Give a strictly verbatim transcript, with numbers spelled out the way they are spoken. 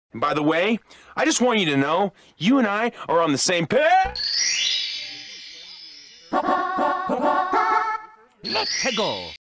And by the way, I just want you to know, you and I are on the same page. Let's go.